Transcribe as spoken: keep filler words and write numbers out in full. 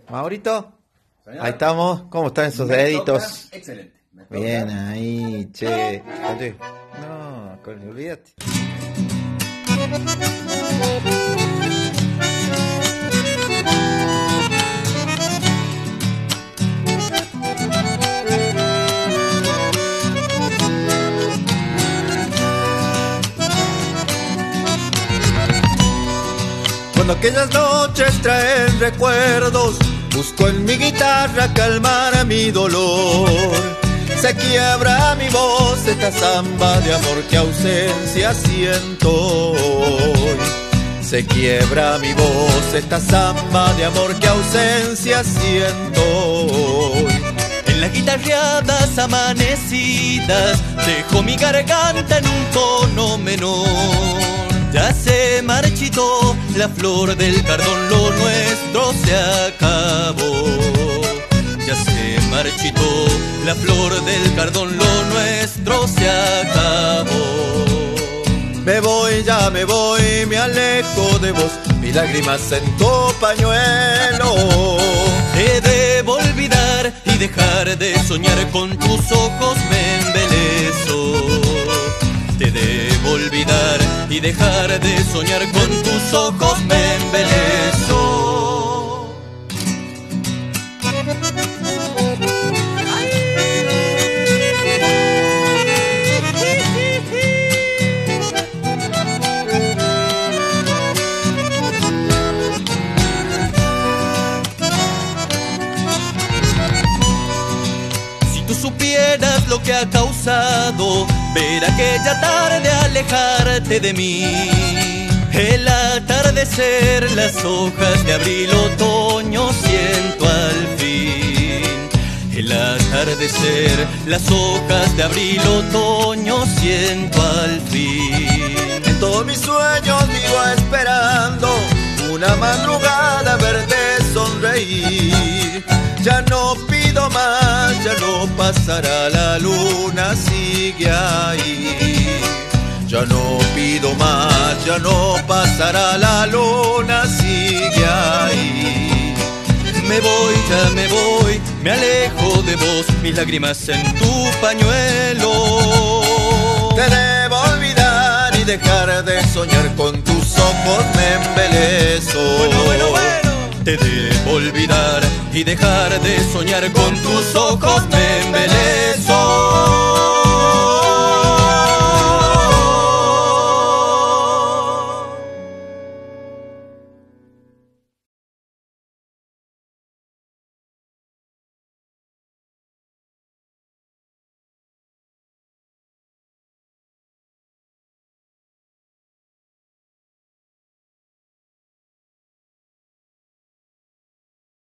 Maurito, Señor. ahí estamos. ¿Cómo están esos Me deditos? toca, excelente. Me toca. Bien ahí, che. Oye, no, con- olvídate. Cuando aquellas noches traen recuerdos, busco en mi guitarra calmar a mi dolor. Se quiebra mi voz, esta samba de amor que ausencia siento hoy. Se quiebra mi voz, esta samba de amor que ausencia siento hoy. En las guitarreadas amanecidas dejo mi garganta en un tono menor. Ya se marchitó la flor del cardón, lo nuestro se acabó. Ya se marchitó la flor del cardón, lo nuestro se acabó. Me voy, ya me voy, me alejo de vos, mis lágrimas en tu pañuelo. Te debo olvidar y dejar de soñar, con tus ojos me embelezo. Te debo olvidar y dejar de soñar, con tus ojos me embelezo. Si tú supieras lo que ha causado ver aquella tarde alejarte de mí, el atardecer, las hojas de abril, otoño siento al fin. El atardecer, las hojas de abril, otoño siento al fin. En todos mis sueños vivo esperando una madrugada verte sonreír. Ya no pido más, ya no pasará la luna, sigue ahí. Ya no pido más, ya no pasará la luna, sigue ahí. Me voy, ya me voy, me alejo de vos, mis lágrimas en tu pañuelo. Te debo olvidar y dejar de soñar, con tus ojos me embelezo. Bueno, bueno, bueno. Te debo olvidar y dejar de soñar, con tus ojos me embelezo.